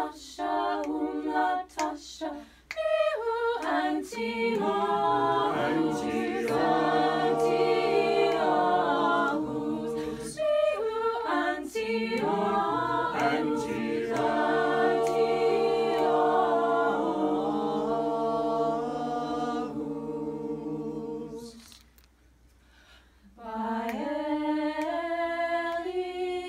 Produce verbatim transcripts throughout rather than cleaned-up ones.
Tasha, um la Tasha, mihu Antiochus, Antiochus, mihu Antiochus, Antiochus. Baeli,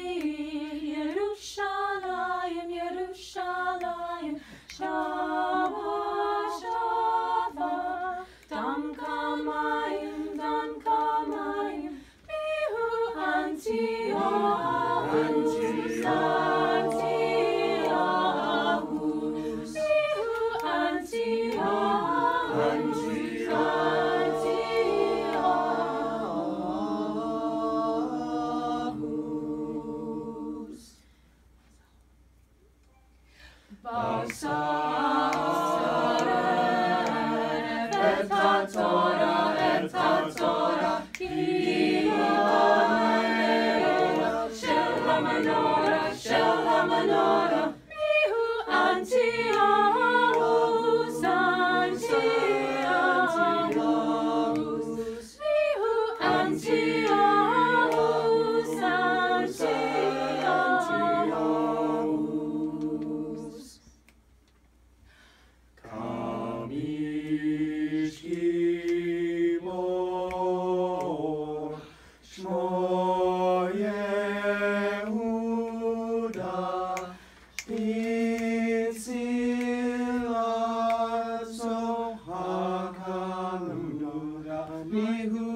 Yerushalayim, Yerushalayim, Shava, Shava, Dam Kamayim, Dam Kamayim, mihu Antiochus, Antiochus, mihu Antiochus, Antiochus. Basar et haTorah, et haTorah, ki ha'menorah, shel ha'menorah, shel ha'menorah, mihu Antiochus, Antiochus, mihu Antiochus, Antiochus. Kamishkimo, Shmo Yehuda, Tzilatzo HaKanuda, mihu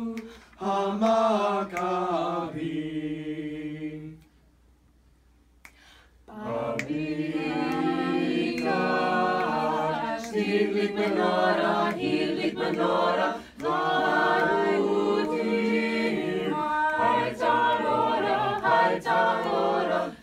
HaMaccabim. Bamikdash, hidlik menorah, hidlik menorah, va'udim, hayta orah, hayta orah,